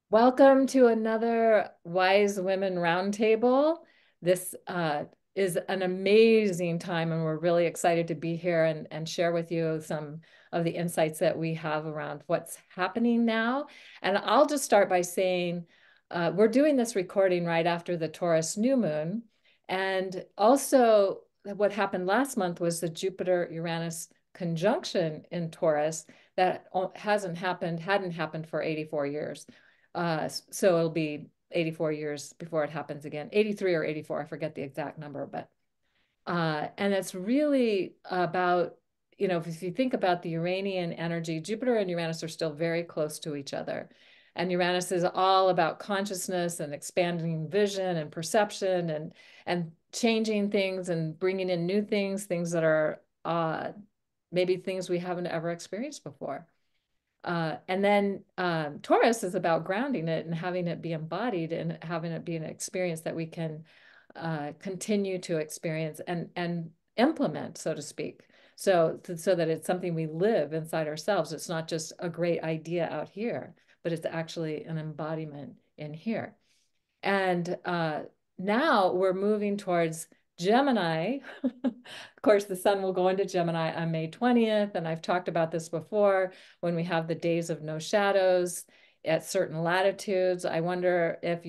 Welcome to another Wise Women Roundtable. This is an amazing time, and we're really excited to be here and share with you some of the insights that we have around what's happening now. And I'll just start by saying we're doing this recording right after the Taurus new moon. And also, what happened last month was the Jupiter-Uranus conjunction in Taurus that hadn't happened for 84 years. So it'll be 84 years before it happens again, 83 or 84, I forget the exact number, but and it's really about, if you think about the Uranian energy, Jupiter and Uranus are still very close to each other. And Uranus is all about consciousness and expanding vision and perception and changing things and bringing in new things, things that are maybe things we haven't ever experienced before. And then Taurus is about grounding it and having it be embodied and having it be an experience that we can continue to experience and implement, so to speak. So that it's something we live inside ourselves. It's not just a great idea out here, but it's actually an embodiment in here. And now we're moving towards Gemini. Of course, the sun will go into Gemini on May 20th. And I've talked about this before when we have the days of no shadows at certain latitudes. I wonder if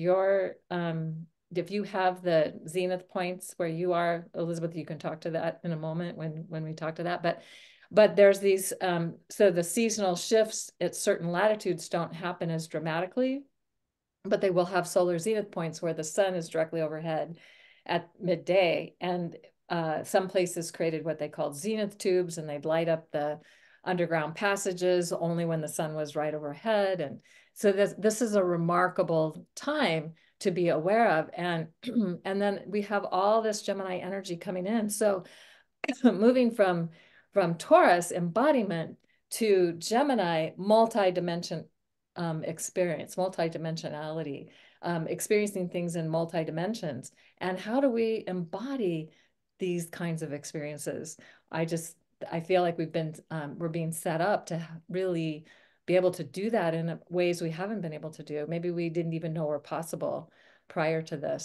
you have the zenith points where you are, Elizabeth, you can talk to that in a moment when we talk to that. But there's these, so the seasonal shifts at certain latitudes don't happen as dramatically, but they will have solar zenith points where the sun is directly overhead at midday. And some places created what they called zenith tubes, and they'd light up the underground passages only when the sun was right overhead. And so this is a remarkable time to be aware of. And and then we have all this Gemini energy coming in. So moving from Taurus embodiment to Gemini multi-dimension experience, multi-dimensionality, experiencing things in multi-dimensions. And how do we embody these kinds of experiences? I feel like we're being set up to really be able to do that in ways we haven't been able to do. Maybe we didn't even know were possible prior to this.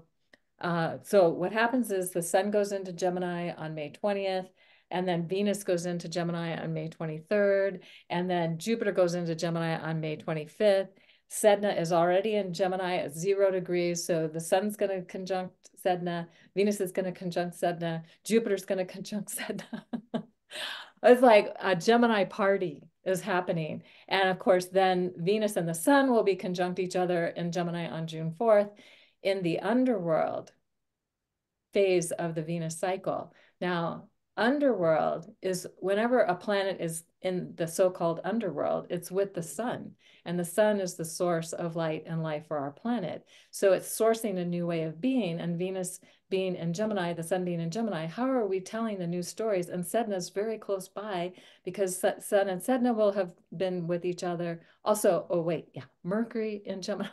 So what happens is the sun goes into Gemini on May 20th, and then Venus goes into Gemini on May 23rd, and then Jupiter goes into Gemini on May 25th. Sedna is already in Gemini at 0 degrees, so the sun's going to conjunct Sedna, Venus is going to conjunct Sedna, Jupiter's going to conjunct Sedna. It's like a Gemini party is happening. And of course, then Venus and the sun will be conjunct each other in Gemini on June 4th in the underworld phase of the Venus cycle. Now, underworld is whenever a planet is in the so-called underworld, it's with the sun. And the sun is the source of light and life for our planet. So it's sourcing a new way of being. And Venus being in Gemini, the sun being in Gemini, how are we telling the new stories? And Sedna is very close by because Sun and Sedna will have been with each other. Also, oh wait, yeah, Mercury in Gemini.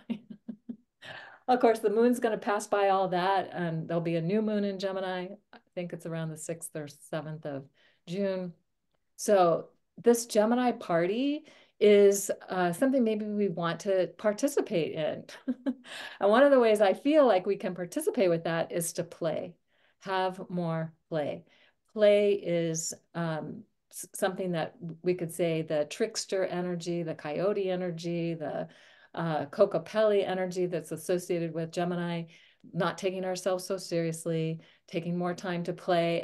Of course, the moon's going to pass by all that, and there'll be a new moon in Gemini. I think it's around the 6th or 7th of June. So this Gemini party is something maybe we want to participate in. And one of the ways I feel like we can participate with that is to play, have more play. Play is something that we could say the trickster energy, the coyote energy, the Kokopelli energy that's associated with Gemini, not taking ourselves so seriously, taking more time to play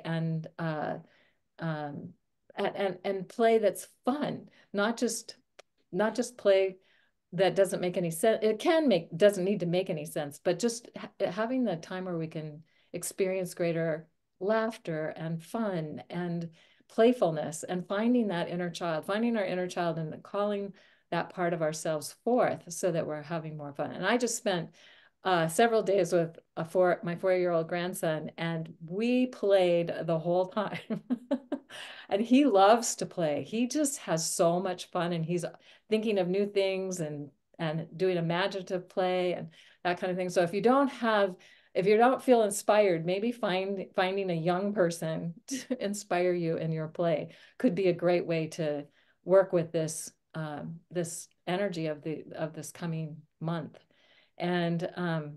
um, and play that's fun, not just play that doesn't make any sense. It doesn't need to make any sense, but just having the time where we can experience greater laughter and fun and playfulness and finding that inner child, finding our inner child and calling that part of ourselves forth so that we're having more fun. And I just spent several days with my 4-year-old grandson, and we played the whole time. And he loves to play. He just has so much fun, and he's thinking of new things and doing imaginative play and that kind of thing. So if you don't feel inspired, maybe finding a young person to inspire you in your play could be a great way to work with this energy of this coming month. And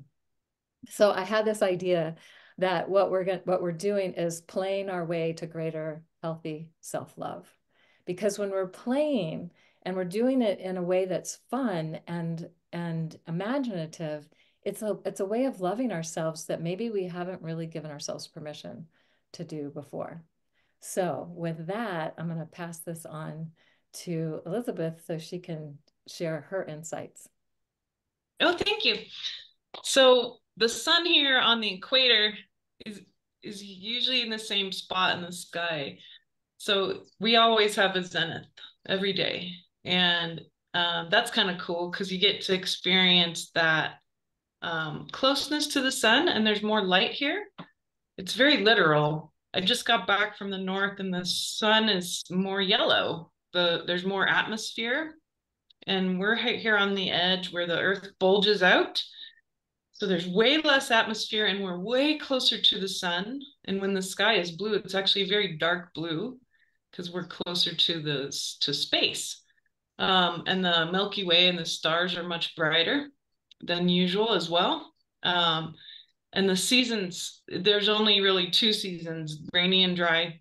so I had this idea that what we're doing is playing our way to greater healthy self-love. Because when we're playing and we're doing it in a way that's fun and imaginative, it's a way of loving ourselves that maybe we haven't really given ourselves permission to do before. So with that, I'm going to pass this on to Elizabeth so she can share her insights. Oh, thank you. So the sun here on the equator is is usually in the same spot in the sky. So we always have a zenith every day. And that's kind of cool because you get to experience that closeness to the sun, and there's more light here. It's very literal. I just got back from the north and the sun is more yellow. There's more atmosphere, and we're here on the edge where the earth bulges out. So there's way less atmosphere and we're way closer to the sun. And when the sky is blue, it's actually very dark blue because we're closer to space. And the Milky Way and the stars are much brighter than usual as well. And the seasons, there's only really 2 seasons, rainy and dry.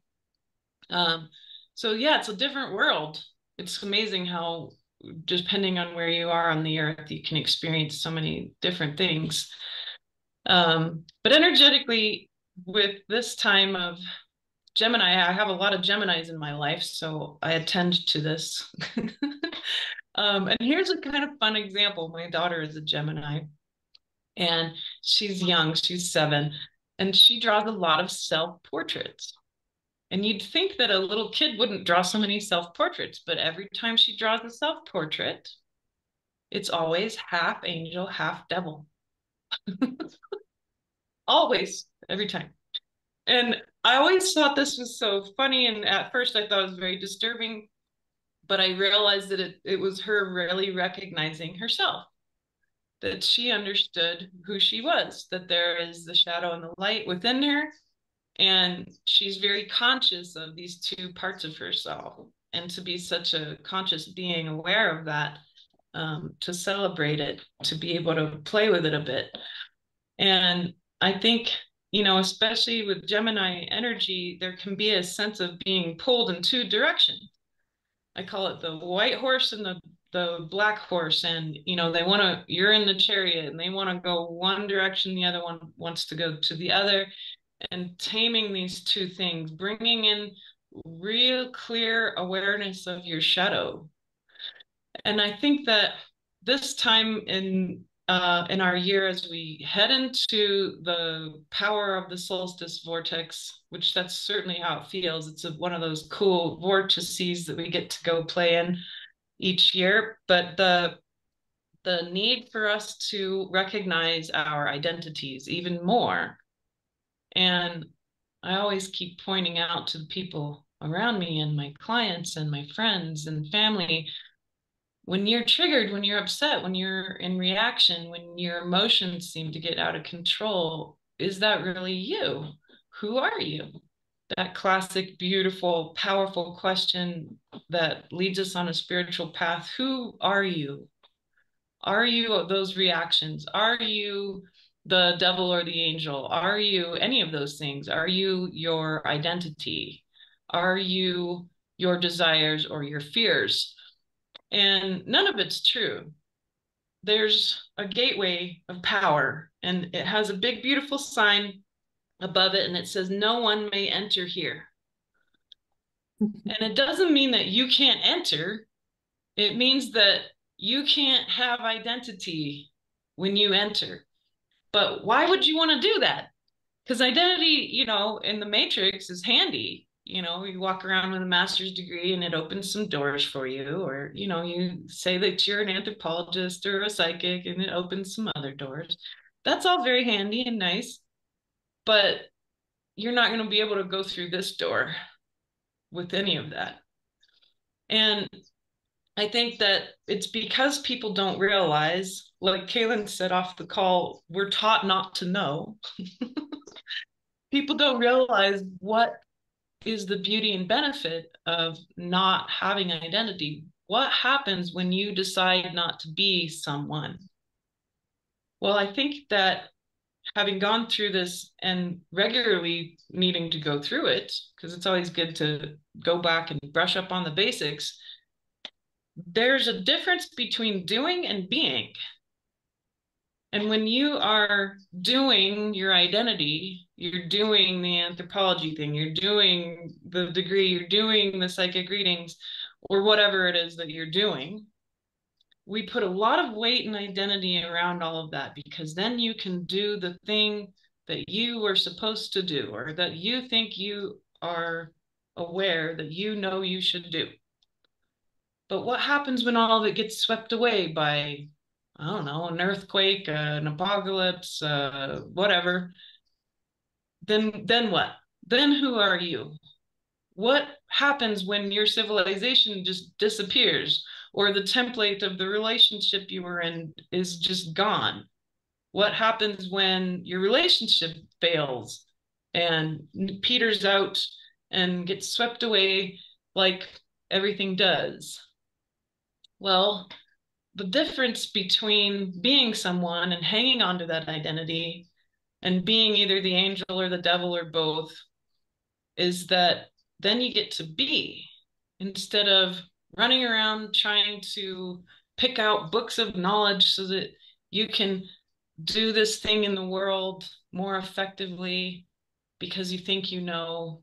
So yeah, it's a different world. It's amazing how, depending on where you are on the earth, you can experience so many different things. But energetically, with this time of Gemini, I have a lot of Geminis in my life, so I attend to this. And here's a kind of fun example. My daughter is a Gemini, and she's young, she's 7, and she draws a lot of self-portraits. And you'd think that a little kid wouldn't draw so many self-portraits, but every time she draws a self-portrait, it's always half angel, half devil. Always, every time. And I always thought this was so funny. And at first I thought it was very disturbing, but I realized that it was her really recognizing herself, that she understood who she was, that there is the shadow and the light within her. And she's very conscious of these two parts of herself. And to be such a conscious being, aware of that, to celebrate it, to be able to play with it a bit. And I think, especially with Gemini energy, there can be a sense of being pulled in 2 directions. I call it the white horse and the black horse. And, you're in the chariot and they want to go one direction, the other one wants to go to the other. And taming these 2 things, bringing in real clear awareness of your shadow. And I think that this time in our year, as we head into the power of the solstice vortex, which that's certainly how it feels. It's one of those cool vortices that we get to go play in each year. But the need for us to recognize our identities even more. And I always keep pointing out to the people around me and my clients and my friends and family, when you're triggered, when you're upset, when you're in reaction, when your emotions seem to get out of control, is that really you? Who are you? That classic, beautiful, powerful question that leads us on a spiritual path. Who are you? Are you those reactions? Are you the devil or the angel? Are you any of those things? Are you your identity? Are you your desires or your fears? And none of it's true. There's a gateway of power, and it has a big, beautiful sign above it, and it says, "No one may enter here." And it doesn't mean that you can't enter. It means that you can't have identity when you enter. But why would you want to do that? Because identity, in the matrix is handy. You walk around with a master's degree and it opens some doors for you. Or, you say that you're an anthropologist or a psychic and it opens some other doors. That's all very handy and nice. But you're not going to be able to go through this door with any of that. And I think that it's because people don't realize, like Kaylin said off the call, we're taught not to know. People don't realize what is the beauty and benefit of not having an identity. what happens when you decide not to be someone? Well, I think that having gone through this and regularly needing to go through it, because it's always good to go back and brush up on the basics, there's a difference between doing and being. And when you are doing your identity, you're doing the anthropology thing, you're doing the degree, you're doing the psychic readings, or whatever it is that you're doing, we put a lot of weight and identity around all of that, because then you can do the thing that you were supposed to do, or that you think you are aware that you know you should do. But what happens when all of it gets swept away by, I don't know, an earthquake, an apocalypse, whatever? Then what? Then who are you? What happens when your civilization just disappears, or the template of the relationship you were in is just gone? What happens when your relationship fails and peters out and gets swept away like everything does? Well, the difference between being someone and hanging on to that identity and being either the angel or the devil or both is that then you get to be, instead of running around trying to pick out books of knowledge so that you can do this thing in the world more effectively because you think you know.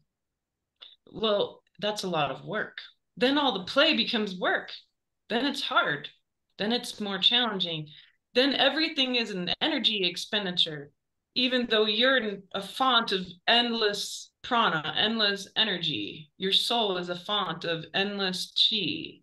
Well, that's a lot of work. Then all the play becomes work. Then it's hard. Then it's more challenging. Then everything is an energy expenditure, even though you're a font of endless prana, endless energy. Your soul is a font of endless chi.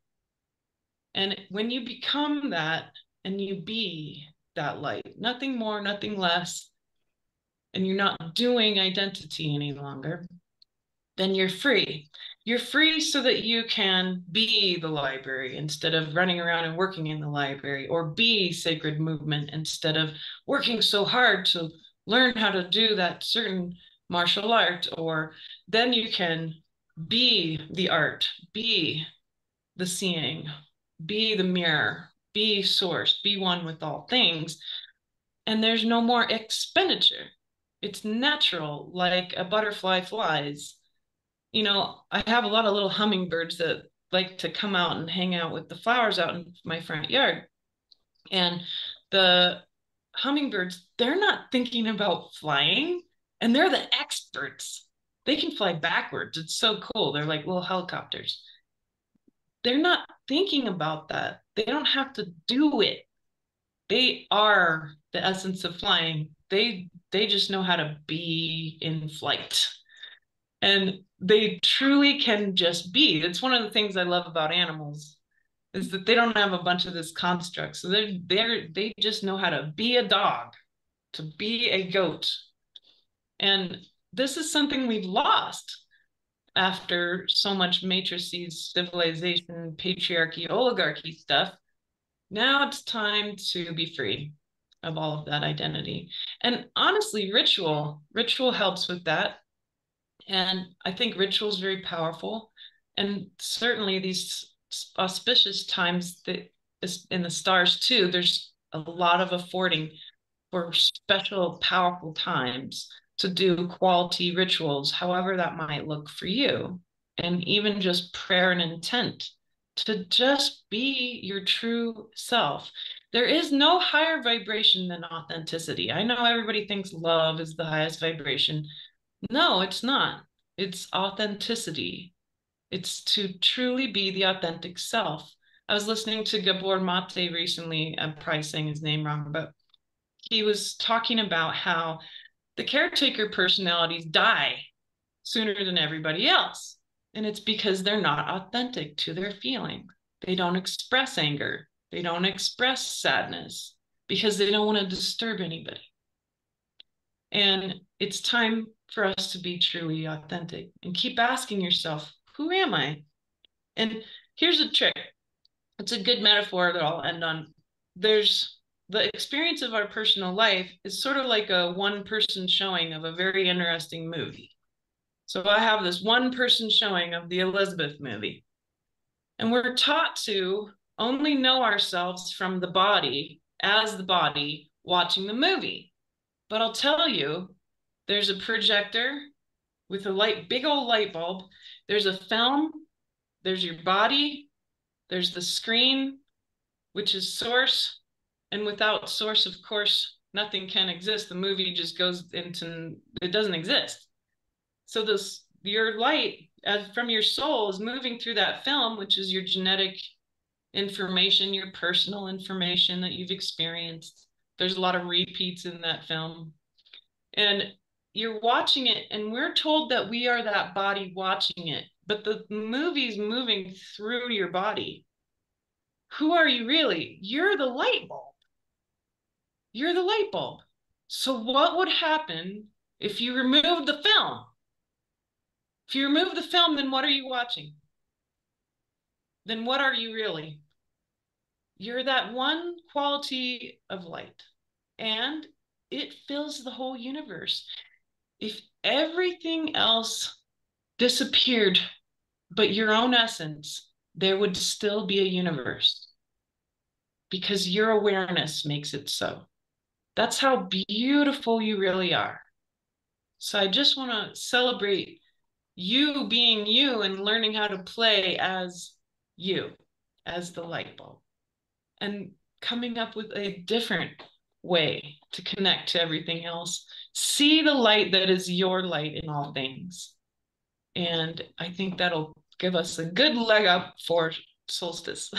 And when you become that and you be that light, nothing more, nothing less, and you're not doing identity any longer, then you're free. You're free so that you can be the library instead of running around and working in the library, or be sacred movement instead of working so hard to learn how to do that certain martial art. Or then you can be the art, be the seeing, be the mirror, be source, be one with all things. And there's no more expenditure. It's natural, like a butterfly flies. You know, I have a lot of little hummingbirds that like to come out and hang out with the flowers out in my front yard. And the hummingbirds, they're not thinking about flying, and they're the experts. They can fly backwards. It's so cool. They're like little helicopters. They're not thinking about that. They don't have to do it. They are the essence of flying. They just know how to be in flight. And they truly can just be. It's one of the things I love about animals, is that they don't have a bunch of this construct. So they just know how to be a dog, to be a goat. And this is something we've lost after so much matrices, civilization, patriarchy, oligarchy stuff. Now it's time to be free of all of that identity. And honestly, ritual helps with that. And I think ritual is very powerful. And certainly these auspicious times that is in the stars too, there's a lot of affording for special, powerful times to do quality rituals, however that might look for you. And even just prayer and intent to just be your true self. There is no higher vibration than authenticity. I know everybody thinks love is the highest vibration. No, it's not. It's authenticity. It's to truly be the authentic self. I was listening to Gabor Mate recently. I'm probably saying his name wrong, but he was talking about how the caretaker personalities die sooner than everybody else. And it's because they're not authentic to their feelings. They don't express anger. They don't express sadness because they don't want to disturb anybody. And it's time for us to be truly authentic and keep asking yourself, who am I? And here's a trick. It's a good metaphor that I'll end on. There's the experience of our personal life is sort of like a one-person showing of a very interesting movie. So I have this one-person showing of the Elizabeth movie. And we're taught to only know ourselves from the body, as the body watching the movie. But I'll tell you, there's a projector with a big old light bulb. There's a film, there's your body, there's the screen, which is source. And without source, of course, nothing can exist. The movie just goes into, it doesn't exist. So your light from your soul is moving through that film, which is your genetic information, your personal information that you've experienced. There's a lot of repeats in that film. And you're watching it, and we're told that we are that body watching it, but the movie's moving through your body. Who are you really? You're the light bulb. You're the light bulb. So what would happen if you remove the film? If you remove the film, then what are you watching? Then what are you really? You're that one quality of light, and it fills the whole universe. If everything else disappeared but your own essence, there would still be a universe because your awareness makes it so. That's how beautiful you really are. So I just want to celebrate you being you and learning how to play as you, as the light bulb, and coming up with a different way to connect to everything else. See the light that is your light in all things. And I think that'll give us a good leg up for solstice.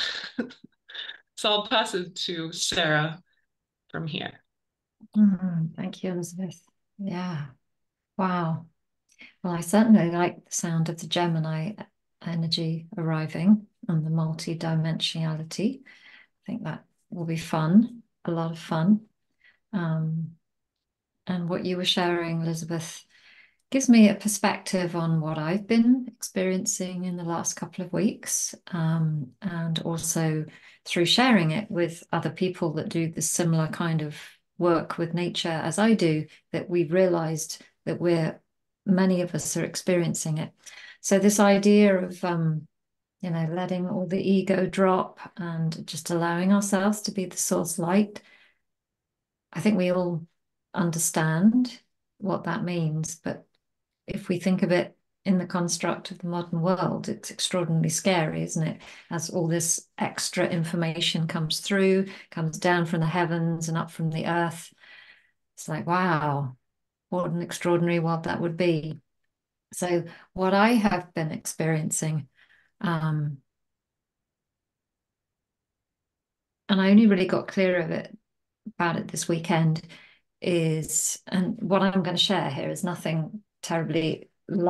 So I'll pass it to Sarah from here. Thank you, Elizabeth. Yeah. Wow. Well, I certainly like the sound of the Gemini energy arriving and the multi-dimensionality. I think that will be fun, a lot of fun. And what you were sharing, Elizabeth, gives me a perspective on what I've been experiencing in the last couple of weeks, and also through sharing it with other people that do the similar kind of work with nature as I do, that we've realized that many of us are experiencing it. So this idea of letting all the ego drop and just allowing ourselves to be the source light, I think we all understand what that means, but if we think of it in the construct of the modern world, it's extraordinarily scary, isn't it? As all this extra information comes through, comes down from the heavens and up from the earth. It's like, wow, what an extraordinary world that would be. So what I have been experiencing, and I only really got clear about it this weekend, and what I'm going to share here is nothing terribly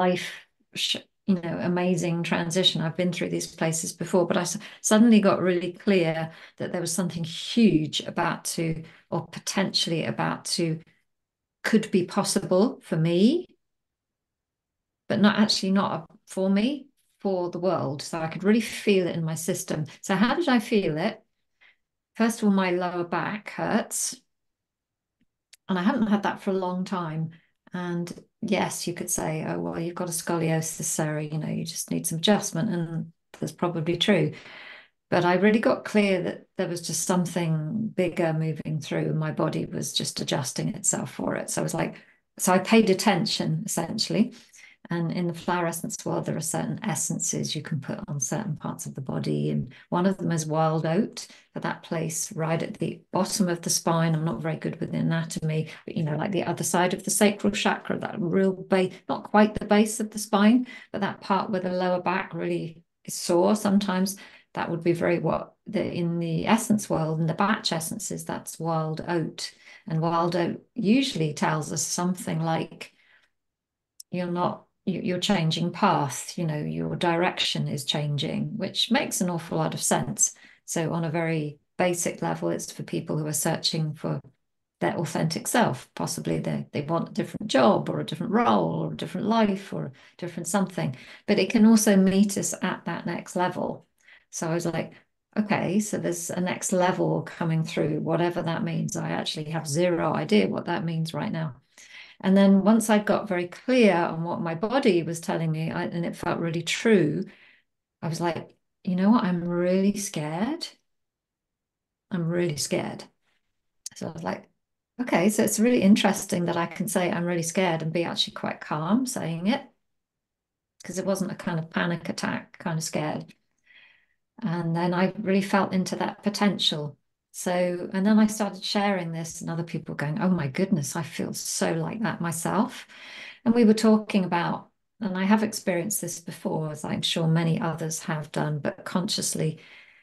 amazing transition. I've been through these places before, but I suddenly got really clear that there was something huge about to, or potentially about to, could be possible for me, but not for me, for the world. So I could really feel it in my system. So how did I feel it? First of all, my lower back hurts. And I haven't had that for a long time. And yes, you could say, oh, well, you've got a scoliosis, Sarah, you just need some adjustment. And that's probably true. But I really got clear that there was just something bigger moving through, and my body was just adjusting itself for it. So I paid attention essentially. And in the flower essence world, there are certain essences you can put on certain parts of the body. And one of them is wild oat, for that place right at the bottom of the spine. I'm not very good with the anatomy, but like the other side of the sacral chakra, that real base, not quite the base of the spine, but that part where the lower back really is sore sometimes. That would be in the essence world, in the Bach essences, that's wild oat. And wild oat usually tells us something like, you're changing path, your direction is changing, which makes an awful lot of sense. So on a very basic level, it's for people who are searching for their authentic self. Possibly they want a different job or a different role or a different life or a different something, but it can also meet us at that next level. So I was like, okay, so there's a next level coming through, whatever that means. I actually have zero idea what that means right now. And then once I got very clear on what my body was telling me, and it felt really true, I was like, you know what, I'm really scared. I'm really scared. So I was like, okay, so it's really interesting that I can say I'm really scared and be actually quite calm saying it, because it wasn't a kind of panic attack kind of scared. And then I really felt into that potential. So, and then I started sharing this, and other people going, oh my goodness, I feel so like that myself. And we were talking about, and I have experienced this before, as I'm sure many others have done, but consciously,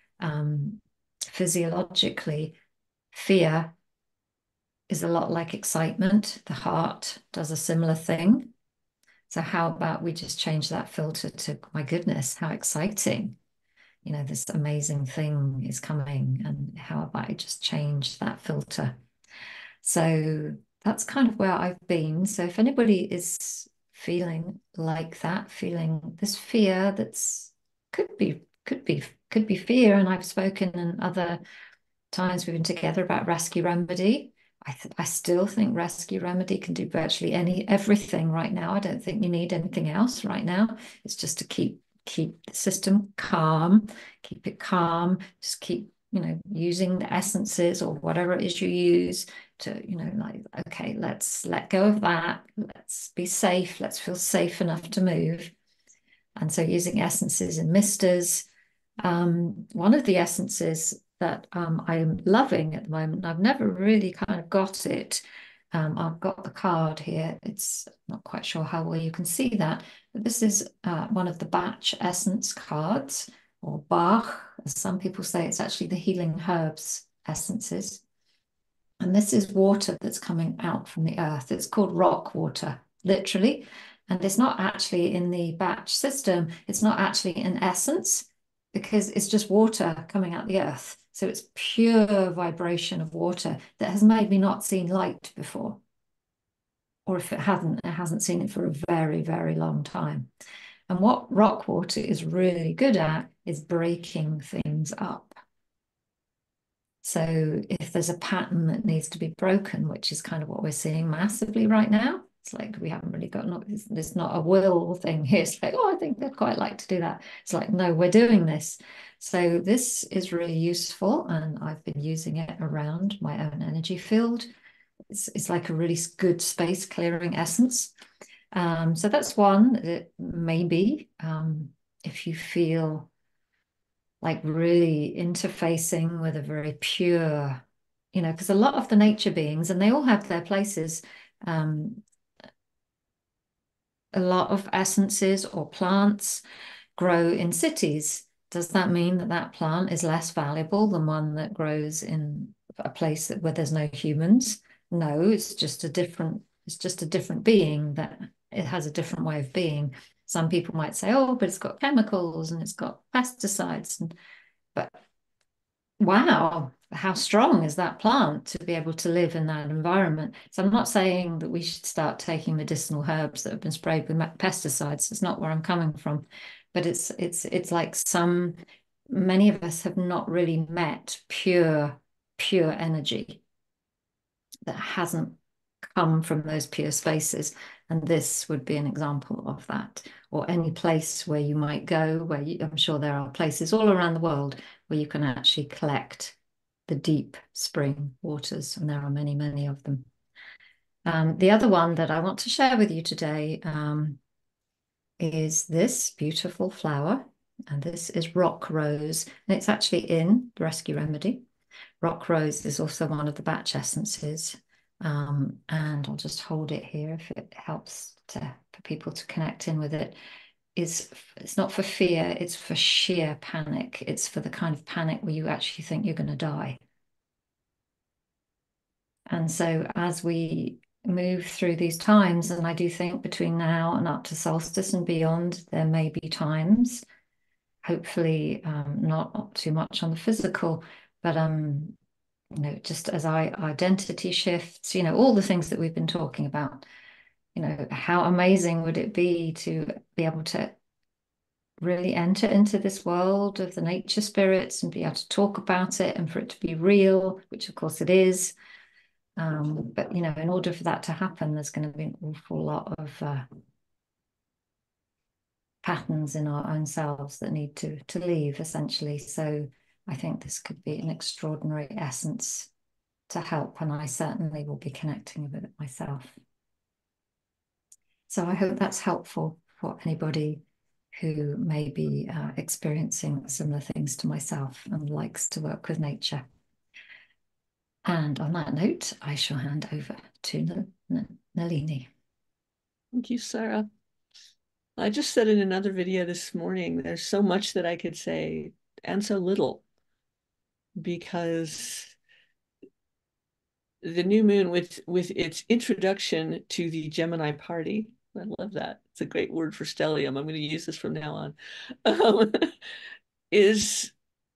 physiologically, fear is a lot like excitement. The heart does a similar thing. So, how about we just change that filter to, my goodness, how exciting? You know, this amazing thing is coming. And how about I just change that filter? So, that's kind of where I've been. So, if anybody is feeling like that, feeling this fear that's could be fear, and I've spoken in other times we've been together about Rescue Remedy. I still think Rescue Remedy can do virtually everything right now. I don't think you need anything else right now. It's just to keep the system calm, keep it calm, just keep, you know, using the essences or whatever it is you use to, you know, like, okay, let's let go of that. Let's be safe. Let's feel safe enough to move. And so using essences and misters. One of the essences that I'm loving at the moment, I've never really kind of got it. I've got the card here. It's not quite sure how well you can see that, but this is one of the Bach essence cards, or Bach, as some people say. It's actually the healing herbs essences. And this is water that's coming out from the earth. It's called rock water, literally. And it's not actually in the Bach system. It's not actually in essence, because it's just water coming out the earth. So it's pure vibration of water that has maybe not seen light before. Or if it hasn't seen it for a very, very long time. And what rock water is really good at is breaking things up. So if there's a pattern that needs to be broken, which is kind of what we're seeing massively right now, it's like we haven't really got, there's not a will thing here. It's like, oh, I think they'd quite like to do that. It's like, no, we're doing this. So this is really useful, and I've been using it around my own energy field. It's like a really good space clearing essence. So that's one that maybe if you feel like really interfacing with a very pure, you know, because a lot of the nature beings, and they all have their places, a lot of essences or plants grow in cities. Does that mean that that plant is less valuable than one that grows in a place where there's no humans? No, it's just a different being, that it has a different way of being. Some people might say, oh, but it's got chemicals and it's got pesticides. But wow, how strong is that plant to be able to live in that environment? So I'm not saying that we should start taking medicinal herbs that have been sprayed with pesticides. It's not where I'm coming from. But it's like many of us have not really met pure energy that hasn't come from those pure spaces. And this would be an example of that. Or any place where you might go, I'm sure there are places all around the world where you can actually collect the deep spring waters, and there are many, many of them. The other one that I want to share with you today is this beautiful flower, and this is rock rose, and it's actually in Rescue Remedy. Rock rose is also one of the Bach essences. And I'll just hold it here if it helps for people to connect in with it. It's not for fear, it's for sheer panic. It's for the kind of panic where you actually think you're going to die. And so as we move through these times, and I do think between now and up to solstice and beyond, there may be times, hopefully not too much on the physical, but you know, just as identity shifts, you know, all the things that we've been talking about, you know, how amazing would it be to be able to really enter into this world of the nature spirits and be able to talk about it, and for it to be real, which of course it is. But, you know, in order for that to happen, there's going to be an awful lot of patterns in our own selves that need to leave, essentially. So I think this could be an extraordinary essence to help, and I certainly will be connecting with it myself. So I hope that's helpful for anybody who may be experiencing similar things to myself and likes to work with nature. And on that note, I shall hand over to Nalini. Thank you, Sarah. I just said in another video this morning, there's so much that I could say and so little, because the new moon with its introduction to the Gemini party, I love that. It's a great word for stellium. I'm going to use this from now on. Is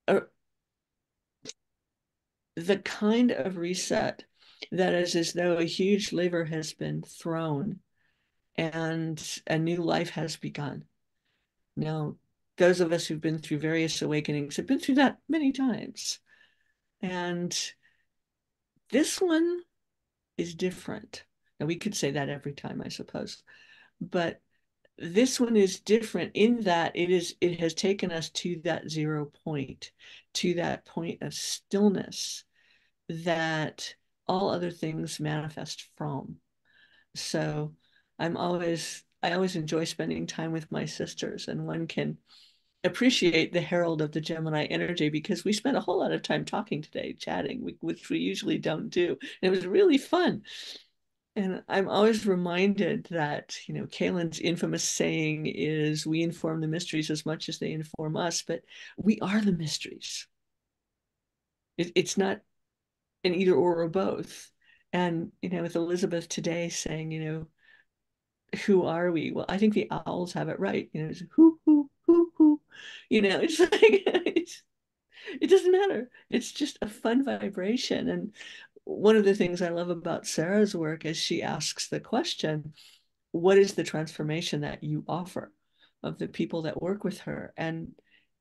the kind of reset that is as though a huge lever has been thrown and a new life has begun. Now, those of us who've been through various awakenings have been through that many times. And this one is different. Now, we could say that every time, I suppose. But this one is different in that it has taken us to that 0 point, to that point of stillness that all other things manifest from. So I always enjoy spending time with my sisters, and one can appreciate the herald of the Gemini energy because we spent a whole lot of time talking today, chatting, which we usually don't do. And it was really fun. And I'm always reminded that, Kahlen's infamous saying is, we inform the mysteries as much as they inform us, but we are the mysteries. It's not an either or both. And, with Elizabeth today saying, who are we? Well, I think the owls have it right. It's who, who. It's like, it doesn't matter. It's just a fun vibration. And one of the things I love about Sarah's work is she asks the question, what is the transformation that you offer of the people that work with her? And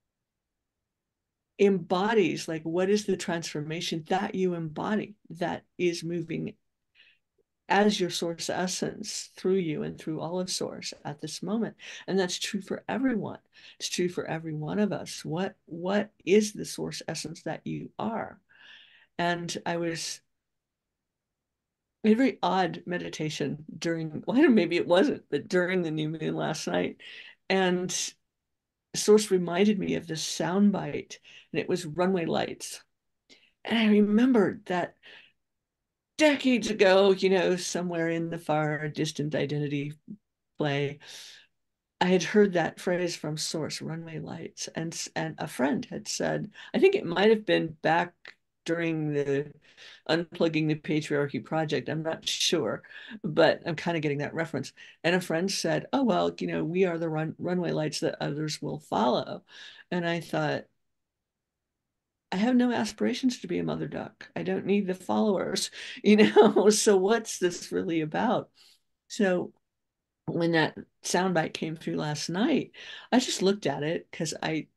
embodies, like, what is the transformation that you embody that is moving as your source essence through you and through all of source at this moment? And that's true for everyone. It's true for every one of us. What is the source essence that you are? And I was a very odd meditation during, well, maybe it wasn't, but during the new moon last night. And Source reminded me of this sound bite, and it was Runway Lights. And I remembered that decades ago, somewhere in the far distant identity play, I had heard that phrase from Source, Runway Lights. And a friend had said, I think it might have been back during the Unplugging the Patriarchy project, I'm not sure, but I'm kind of getting that reference. And a friend said, oh, well, we are the runway lights that others will follow. And I thought, I have no aspirations to be a mother duck. I don't need the followers, so what's this really about? So when that soundbite came through last night, I just looked at it because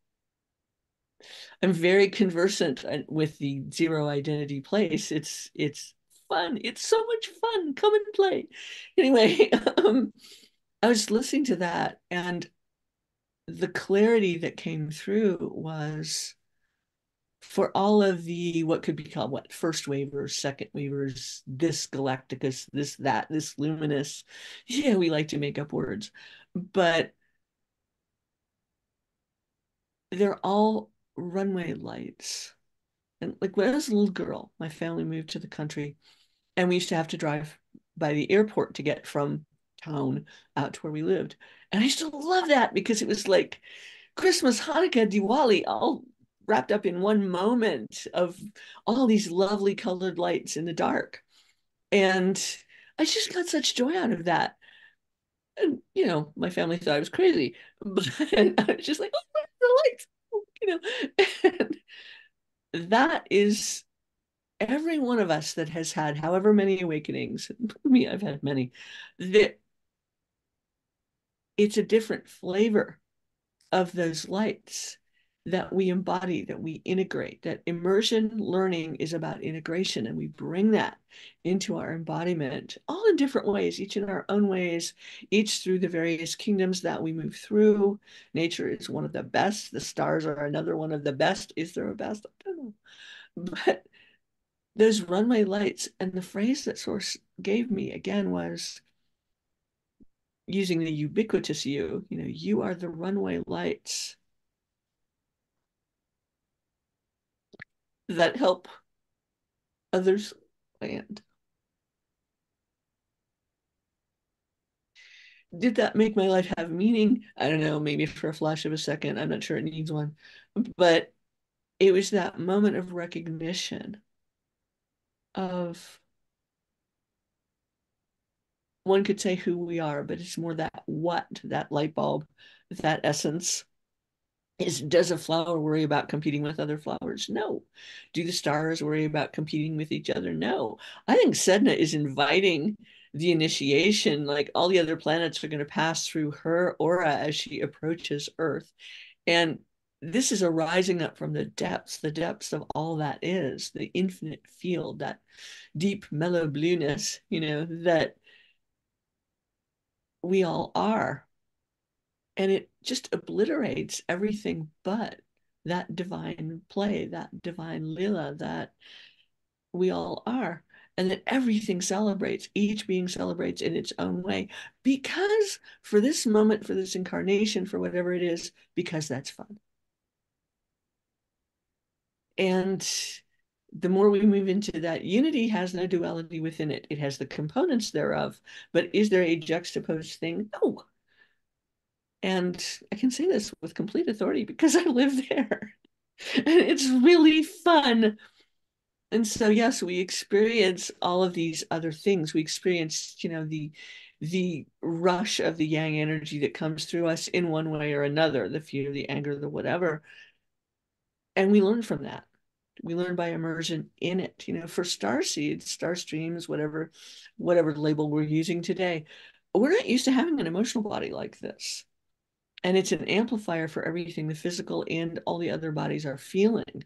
I'm very conversant with the zero identity place. It's fun. It's so much fun. Come and play. Anyway, I was listening to that, and the clarity that came through was for all of the what could be called first wavers, second wavers, this galacticus, this, that, this luminous. Yeah, we like to make up words, but they're all runway lights. And like when I was a little girl, my family moved to the country, and we used to have to drive by the airport to get from town out to where we lived. And I used to love that because it was like Christmas, Hanukkah, Diwali, all wrapped up in one moment of all these lovely colored lights in the dark. And I just got such joy out of that. And, my family thought I was crazy, but I was just like, oh, the lights, and that is every one of us that has had however many awakenings, me, I've had many, that it's a different flavor of those lights. that we embody, that we integrate, that immersion learning is about integration. And we bring that into our embodiment, all in different ways, each in our own ways, each through the various kingdoms that we move through. Nature is one of the best. The stars are another one of the best. Is there a best? I don't know. But those runway lights, and the phrase that Source gave me again was using the ubiquitous you know, you are the runway lights that help others land. Did that make my life have meaning? I don't know, maybe for a flash of a second. I'm not sure it needs one. But it was that moment of recognition of, one could say who we are, but it's more that what, that light bulb, that essence. Does a flower worry about competing with other flowers? No. Do the stars worry about competing with each other? No. I think Sedna is inviting the initiation, like all the other planets are going to pass through her aura as she approaches Earth. And this is a rising up from the depths of all that is, the infinite field, that deep mellow blueness, you know, that we all are. And it just obliterates everything but that divine play, that divine lila that we all are. And that everything celebrates, each being celebrates in its own way, because for this moment, for this incarnation, for whatever it is, because that's fun. And the more we move into that, unity has no duality within it. It has the components thereof, but is there a juxtaposed thing? No. And I can say this with complete authority because I live there. And it's really fun. And so, yes, we experience all of these other things. We experience, you know, the rush of the yang energy that comes through us in one way or another, the fear, the anger, the whatever. And we learn from that. We learn by immersion in it. You know, for star seeds, star streams, whatever label we're using today, we're not used to having an emotional body like this. And it's an amplifier for everything the physical and all the other bodies are feeling.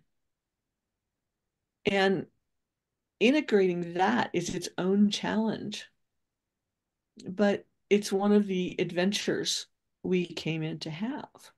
And integrating that is its own challenge. But it's one of the adventures we came in to have.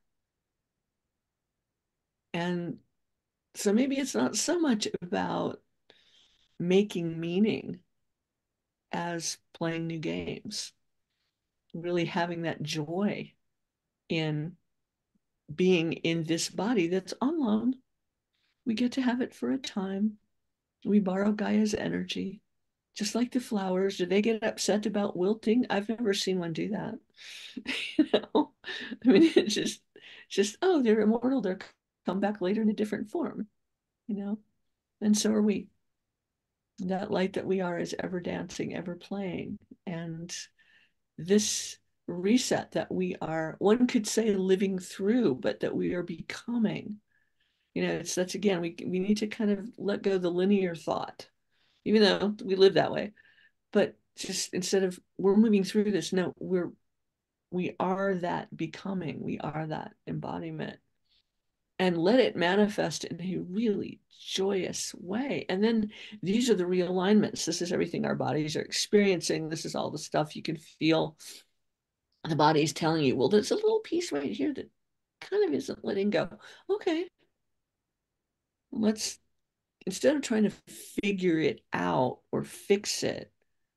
And so maybe it's not so much about making meaning as playing new games, really having that joy in being in this body that's on loan. We get to have it for a time. We borrow Gaia's energy, just like the flowers. Do they get upset about wilting? I've never seen one do that. You know, I mean, it's just oh, they're immortal. They're come back later in a different form. You know, and so are we. That light that we are is ever dancing, ever playing, and this reset that we are, one could say, living through, but that we are becoming. You know, that's again, we need to kind of let go the linear thought, even though we live that way. But just instead of we're moving through this, no, we are that becoming, we are that embodiment, and let it manifest in a really joyous way. And then these are the realignments. This is everything our bodies are experiencing. This is all the stuff you can feel. The body's telling you, well, there's a little piece right here that kind of isn't letting go. Okay, let's, instead of trying to figure it out or fix it,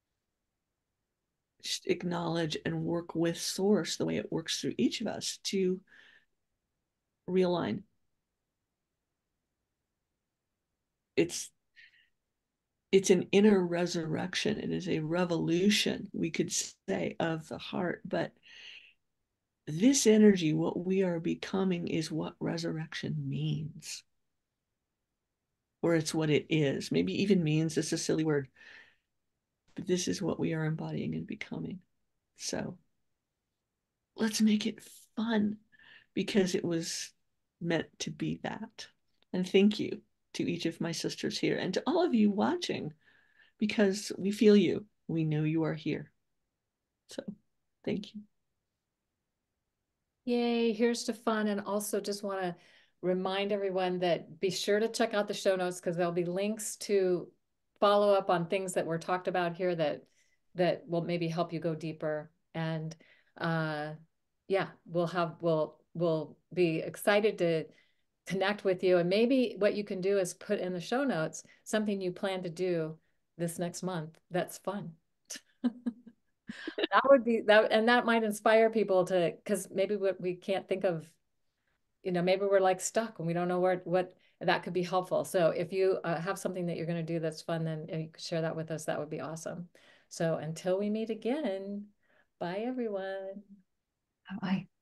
just acknowledge and work with source the way it works through each of us to realign. It's an inner resurrection. It is a revolution, we could say, of the heart. But this energy, what we are becoming, is what resurrection means. Or it's what it is. Maybe even means is a silly word. But this is what we are embodying and becoming. So let's make it fun, because it was meant to be that. And thank you to each of my sisters here and to all of you watching, because we feel you. We know you are here. So thank you. Yay, here's to fun. And also just want to remind everyone that be sure to check out the show notes, because there'll be links to follow up on things that were talked about here that will maybe help you go deeper. And yeah, we'll be excited to connect with you. And maybe what you can do is put in the show notes something you plan to do this next month that's fun. That would be that, and that might inspire people to, because maybe we can't think of, maybe we're like stuck and we don't know what that could be helpful. So if you have something that you're going to do that's fun, then you could share that with us. That would be awesome. So until we meet again, bye everyone. Bye.